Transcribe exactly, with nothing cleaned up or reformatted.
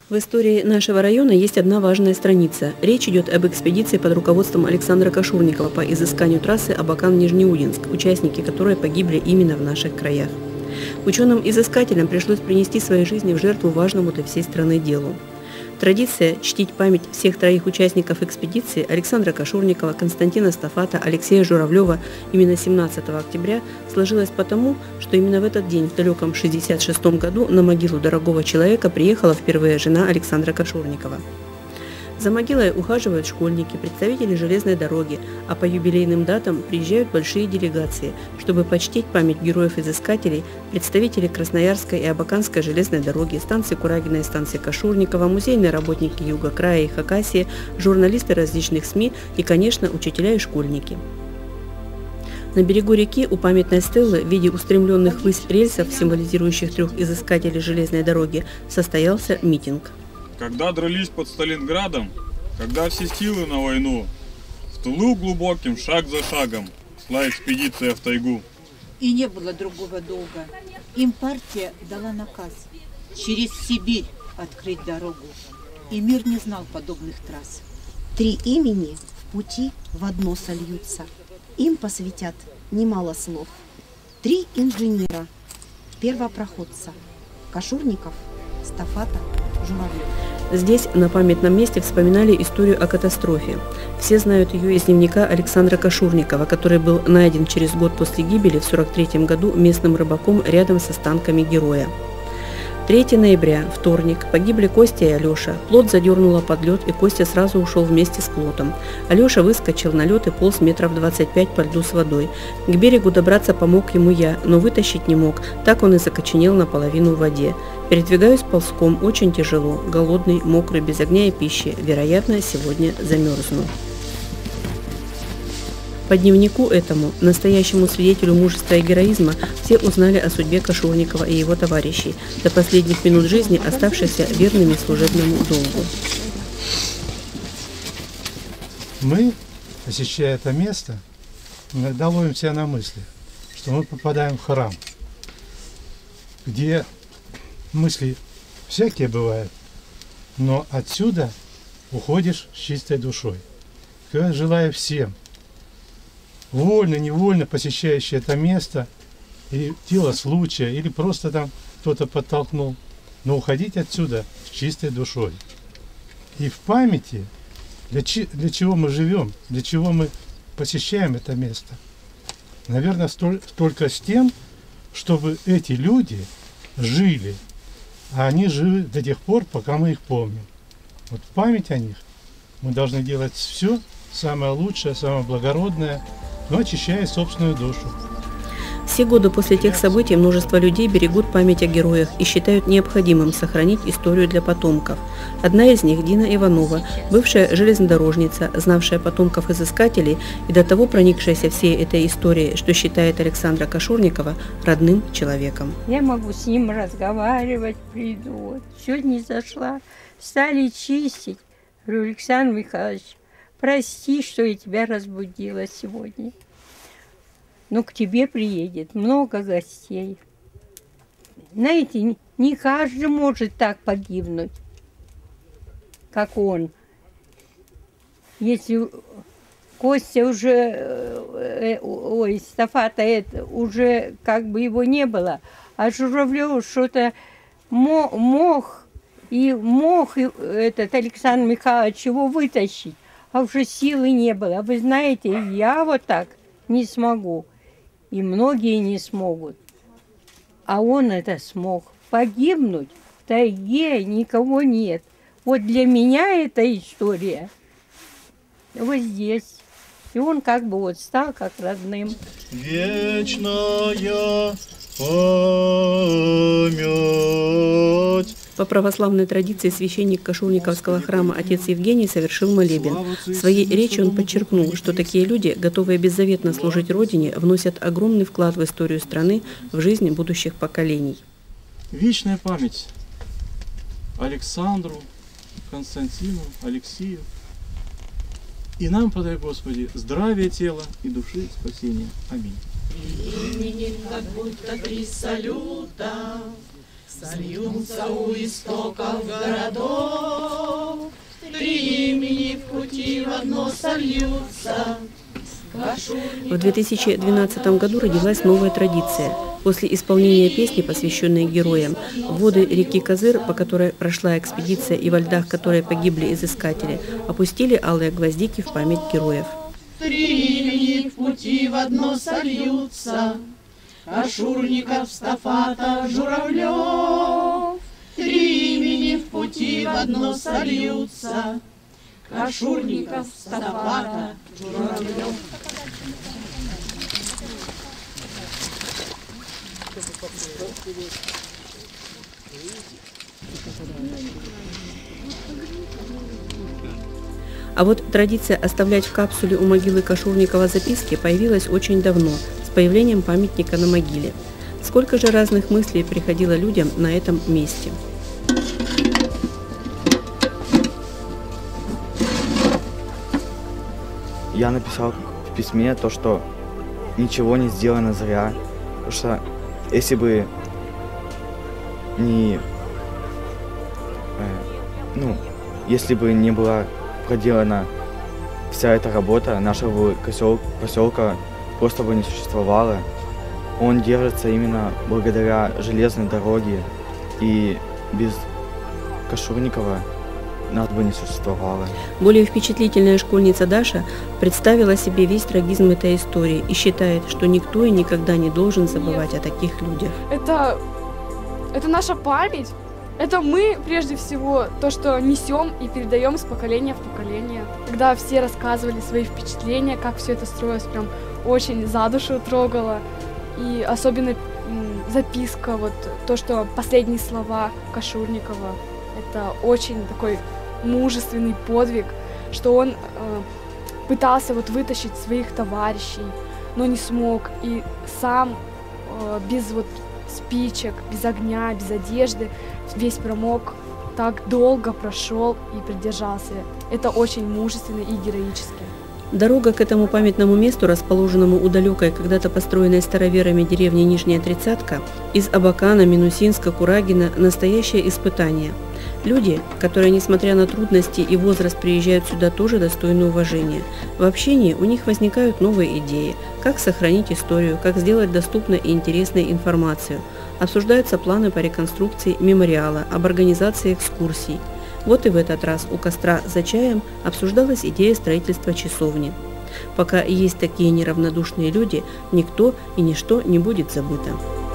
В истории нашего района есть одна важная страница. Речь идет об экспедиции под руководством Александра Кашурникова по изысканию трассы Абакан-Нижнеудинск, участники которой погибли именно в наших краях. Ученым-изыскателям пришлось принести свои жизни в жертву важному для всей страны делу. Традиция чтить память всех троих участников экспедиции Александра Кашурникова, Константина Стафата, Алексея Журавлева именно семнадцатого октября сложилась потому, что именно в этот день, в далеком шестьдесят шестом году, на могилу дорогого человека приехала впервые жена Александра Кашурникова. За могилой ухаживают школьники, представители железной дороги, а по юбилейным датам приезжают большие делегации, чтобы почтить память героев-изыскателей, представители Красноярской и Абаканской железной дороги, станции Курагина и станции Кашурникова, музейные работники Юга края и Хакасии, журналисты различных СМИ и, конечно, учителя и школьники. На берегу реки у памятной стелы в виде устремленных ввысь рельсов, символизирующих трех изыскателей железной дороги, состоялся митинг. Когда дрались под Сталинградом, когда все силы на войну, в тылу глубоким, шаг за шагом, шла экспедиция в тайгу. И не было другого долга. Им партия дала наказ через Сибирь открыть дорогу. И мир не знал подобных трасс. Три имени в пути в одно сольются. Им посвятят немало слов. Три инженера, первопроходца: Кашурников, Стафата, Журавлев. Здесь, на памятном месте, вспоминали историю о катастрофе. Все знают ее из дневника Александра Кашурникова, который был найден через год после гибели в сорок третьем году местным рыбаком рядом с останками героя. третьего ноября, вторник, погибли Костя и Алеша. Плот задернуло под лед, и Костя сразу ушел вместе с плотом. Алеша выскочил на лед и полз метров двадцать пять по льду с водой. К берегу добраться помог ему я, но вытащить не мог, так он и закоченел наполовину в воде. Передвигаюсь ползком, очень тяжело, голодный, мокрый, без огня и пищи. Вероятно, сегодня замерзну. По дневнику этому, настоящему свидетелю мужества и героизма, все узнали о судьбе Кашурникова и его товарищей, до последних минут жизни оставшихся верными служебному долгу. Мы, посещая это место, иногда ловим себя на мысли, что мы попадаем в храм, где мысли всякие бывают, но отсюда уходишь с чистой душой. Я желаю всем, вольно, невольно посещающие это место, или дело случая, или просто там кто-то подтолкнул, но уходить отсюда с чистой душой. И в памяти, для, чи, для чего мы живем, для чего мы посещаем это место. Наверное, столь, только с тем, чтобы эти люди жили, а они живы до тех пор, пока мы их помним. Вот в память о них мы должны делать все самое лучшее, самое благородное, но очищая собственную душу. Все годы после тех событий множество людей берегут память о героях и считают необходимым сохранить историю для потомков. Одна из них – Дина Иванова, бывшая железнодорожница, знавшая потомков-изыскателей и до того проникшаяся всей этой историей, что считает Александра Кашурникова родным человеком. Я могу с ним разговаривать, приду. Вот. Сегодня зашла, стали чистить. Говорю: Александр Михайлович, прости, что я тебя разбудила сегодня. Но к тебе приедет много гостей. Знаете, не каждый может так погибнуть, как он. Если Костя уже, ой, Стафата это, уже как бы его не было, а Журавлев что-то мог, и мог этот Александр Михайлович его вытащить, а уже силы не было. Вы знаете, я вот так не смогу. И многие не смогут. А он это смог. Погибнуть в тайге никого нет. Вот для меня эта история вот здесь. И он как бы вот стал как родным. Вечная память. По православной традиции священник Кашурниковского храма отец Евгений совершил молебен. В своей речи он подчеркнул, что такие люди, готовые беззаветно служить Родине, вносят огромный вклад в историю страны, в жизнь будущих поколений. Вечная память Александру, Константину, Алексею. И нам, подай Господи, здравия тела и души спасения. Аминь. Именем как будто три салюта, Сольются у истоков городов, три имени в пути в одно сольются. В две тысячи двенадцатом году родилась новая традиция. После исполнения песни, посвященной героям, в воды реки Козыр, по которой прошла экспедиция и во льдах которой погибли изыскатели, опустили алые гвоздики в память героев. Три имени в пути в одно сольются. Кашурников, Стафата, Журавлев. Три имени в пути в одно сольются. Кашурников, Стафата, Журавлев. А вот традиция оставлять в капсуле у могилы Кашурникова записки появилась очень давно, с появлением памятника на могиле. Сколько же разных мыслей приходило людям на этом месте. Я написал в письме то, что ничего не сделано зря, потому что если бы не, э, ну, если бы не была проделана вся эта работа, нашего поселка просто бы не существовало. Он держится именно благодаря железной дороге, и без Кашурникова нас бы не существовало. Более впечатлительная школьница Даша представила себе весь трагизм этой истории и считает, что никто и никогда не должен забывать Нет. о таких людях. Это, это наша память. Это мы, прежде всего, то, что несем и передаем из поколения в поколение. Когда все рассказывали свои впечатления, как все это строилось, прям очень за душу трогало. И особенно записка, вот то, что последние слова Кашурникова, это очень такой мужественный подвиг, что он э, пытался вот вытащить своих товарищей, но не смог, и сам э, без вот спичек, без огня, без одежды, весь промок, так долго прошел и придержался. Это очень мужественно и героически. Дорога к этому памятному месту, расположенному у далекой, когда-то построенной староверами деревни Нижняя Тридцатка, из Абакана, Минусинска, Курагина – настоящее испытание. Люди, которые, несмотря на трудности и возраст, приезжают сюда, тоже достойны уважения. В общении у них возникают новые идеи, как сохранить историю, как сделать доступной и интересной информацию. Обсуждаются планы по реконструкции мемориала, об организации экскурсий. Вот и в этот раз у костра за чаем обсуждалась идея строительства часовни. Пока есть такие неравнодушные люди, никто и ничто не будет забыто.